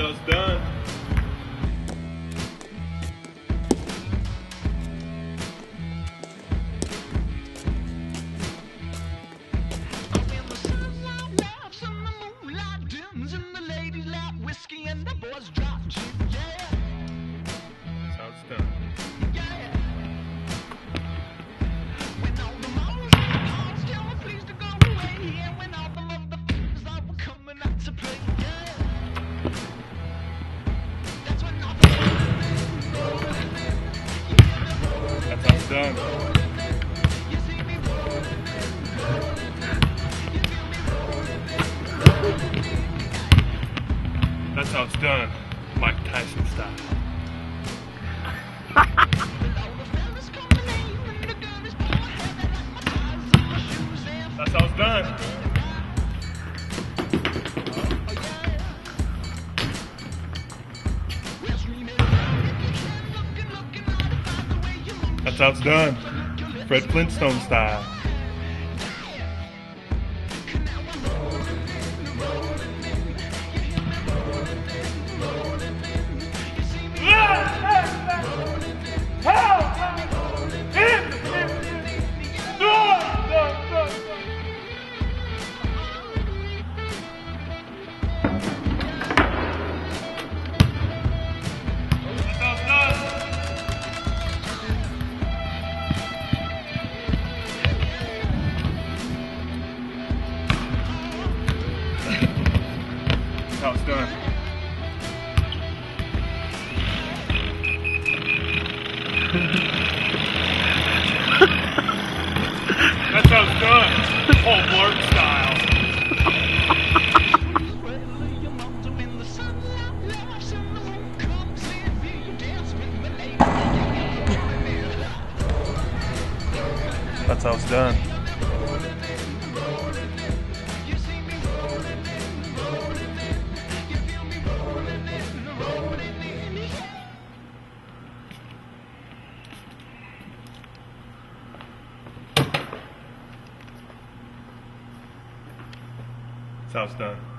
how it's done. Whiskey and the boys drop gin, yeah. That's how it's done. Yeah. When all the moles and hearts tell me please to go away, and when all the motherfuckers are coming out to play, yeah. That's when all the rolling in. That's how it's done. You see me rolling in. You feel me rolling in. That's how it's done. Mike Tyson style. All the fellas coming in, and the girl is blowing heavy like my tires and my shoes and That's how it's done. That's how it's done. Fred Flintstone style. That's how it's done. That's how it's done. Hallmark style. That's how it's done. That's how it's done.